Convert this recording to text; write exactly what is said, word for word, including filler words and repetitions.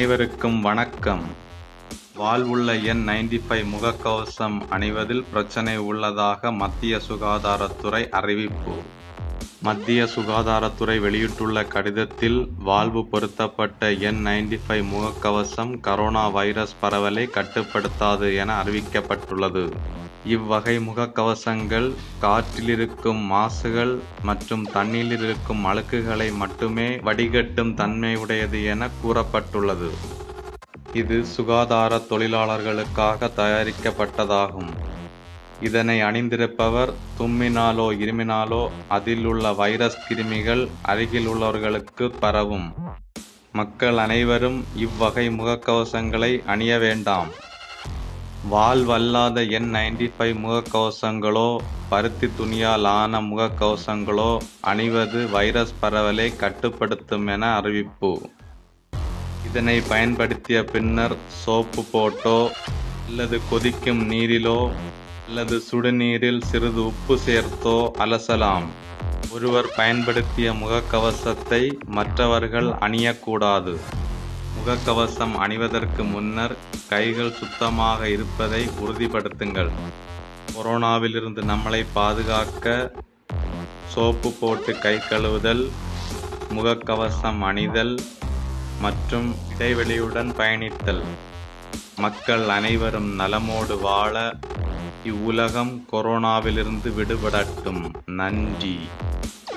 அனைவருக்கும் வணக்கம். வாழ்வுள்ள என் தொண்ணூற்று ஐந்து முகக்கவசம் அணிவதில் பிரச்சனை உள்ளதாக மத்திய சுகாதாரத்துறை அறிவிப்பு. மத்திய சுகாதாரத்துறை வெளியிட்டுள்ள கடிதத்தில், வாழ்வு பொருத்தப்பட்ட என் தொண்ணூற்று ஐந்து முகக்கவசம் கரோனா வைரஸ் பரவலை கட்டுப்படுத்தாது என அறிவிக்கப்பட்டுள்ளது. இவ்வகை முகக்கவசங்கள் காற்றிலிருக்கும் மாசுகள் மற்றும் தண்ணீரில் இருக்கும் அழுக்குகளை மட்டுமே வடிகட்டும் தன்மையுடையது என கூறப்பட்டுள்ளது. இது சுகாதார தொழிலாளர்களுக்காக தயாரிக்கப்பட்டதாகும். இதனை அணிந்திருப்பவர் தும்மினாலோ இருமினாலோ அதில் உள்ள வைரஸ் கிருமிகள் அருகில் உள்ளவர்களுக்கு பரவும். மக்கள் அனைவரும் இவ்வகை முகக்கவசங்களை அணிய வேண்டாம். வாழ்வல்லாத என் தொண்ணூற்று ஐந்து முகக்கவசங்களோ பருத்தி துணியால் ஆன முகக்கவசங்களோ அணிவது வைரஸ் பரவலை கட்டுப்படுத்தும் என அறிவிப்பு. இதனை பயன்படுத்திய பின்னர் சோப்பு போட்டோ அல்லது கொதிக்கும் நீரிலோ அல்லது சுடுநீரில் சிறிது உப்பு சேர்த்தோ அலசலாம். ஒருவர் பயன்படுத்திய முகக்கவசத்தை மற்றவர்கள் அணியக்கூடாது. முகக்கவசம் அணிவதற்கு முன்னர் கைகள் சுத்தமாக இருப்பதை உறுதிப்படுத்துங்கள். கொரோனாவிலிருந்து நம்மளை பாதுகாக்க சோப்பு போட்டு கை கழுவுதல், முகக்கவசம் அணிதல் மற்றும் இடைவெளியுடன் பயணித்தல். மக்கள் அனைவரும் நலமோடு வாழ இவ்வுலகம் கொரோனாவிலிருந்து விடுபடட்டும். நன்றி.